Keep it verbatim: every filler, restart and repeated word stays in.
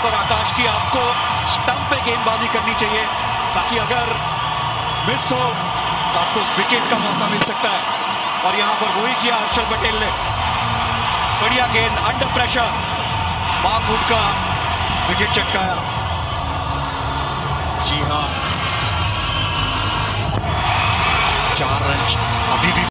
विनायक और आकाश की आपको स्टंप पे गेंदबाजी करनी चाहिए, ताकि अगर मिस हो तो आपको विकेट का मौका मिल सकता है। और यहां पर वही किया हर्षल पटेल ने, बढ़िया गेंद अंडर प्रेशर, मार्कवुड का विकेट चटकाया। जी हां, चार रन अभी भी